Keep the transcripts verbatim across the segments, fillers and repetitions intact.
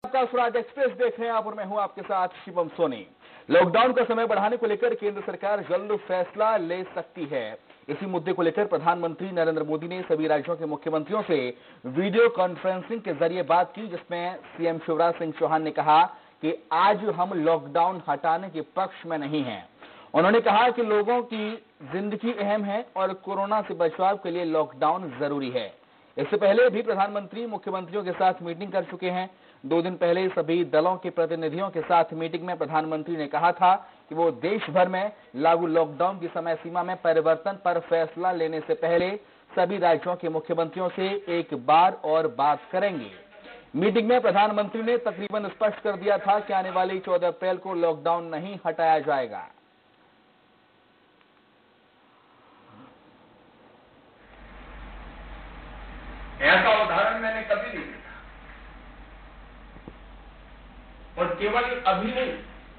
आपका स्वराज एक्सप्रेस देख रहे हैं आप और मैं हूं आपके साथ शिवम सोनी। लॉकडाउन का समय बढ़ाने को लेकर केंद्र सरकार जल्द फैसला ले सकती है। इसी मुद्दे को लेकर प्रधानमंत्री नरेंद्र मोदी ने सभी राज्यों के मुख्यमंत्रियों से वीडियो कॉन्फ्रेंसिंग के जरिए बात की, जिसमें सीएम शिवराज सिंह चौहान ने कहा कि आज हम लॉकडाउन हटाने के पक्ष में नहीं हैं। उन्होंने कहा कि लोगों की जिंदगी अहम है और कोरोना से बचाव के लिए लॉकडाउन जरूरी है। इससे पहले भी प्रधानमंत्री मुख्यमंत्रियों के साथ मीटिंग कर चुके हैं। दो दिन पहले सभी दलों के प्रतिनिधियों के साथ मीटिंग में प्रधानमंत्री ने कहा था कि वो देश भर में लागू लॉकडाउन की समय सीमा में परिवर्तन पर फैसला लेने से पहले सभी राज्यों के मुख्यमंत्रियों से एक बार और बात करेंगे। मीटिंग में प्रधानमंत्री ने तकरीबन स्पष्ट कर दिया था कि आने वाली चौदह अप्रैल को लॉकडाउन नहीं हटाया जाएगा। ऐसा उदाहरण मैंने कभी नहीं देखा, और केवल अभी नहीं,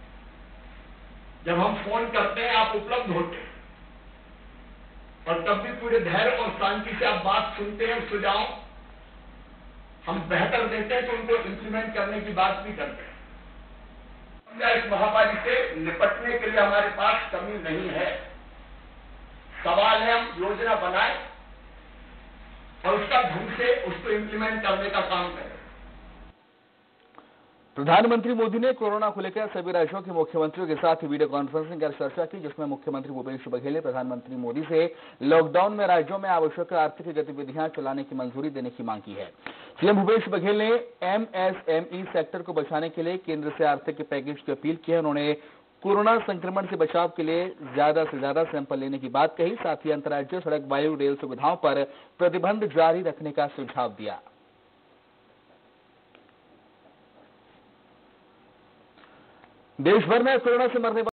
जब हम फोन करते हैं आप उपलब्ध होते हैं और तब भी पूरे धैर्य और शांति से आप बात सुनते हैं, सुझाव हम बेहतर देते हैं तो उनको इंप्लीमेंट करने की बात भी करते हैं। इस महामारी से निपटने के लिए हमारे पास कमी नहीं है। सवाल है हम योजना बनाएं और उसका ढंग से उसको इंप्लीमेंट करने का काम करें। प्रधानमंत्री मोदी ने कोरोना को लेकर सभी राज्यों के मुख्यमंत्रियों के साथ वीडियो कॉन्फ्रेंसिंग कर चर्चा की, जिसमें मुख्यमंत्री भूपेश बघेल ने प्रधानमंत्री मोदी से लॉकडाउन में राज्यों में आवश्यक आर्थिक गतिविधियां चलाने की मंजूरी देने की मांग की है। सीएम भूपेश बघेल ने एमएसएमई सेक्टर को बचाने के लिए केंद्र से आर्थिक पैकेज की अपील की है। उन्होंने कोरोना संक्रमण से बचाव के लिए ज्यादा से ज्यादा सैंपल लेने की बात कही। साथ ही अंतर्राज्यीय सड़क, वायु, रेल सुविधाओं पर प्रतिबंध जारी रखने का सुझाव दिया। देश भर में कोरोना से मरने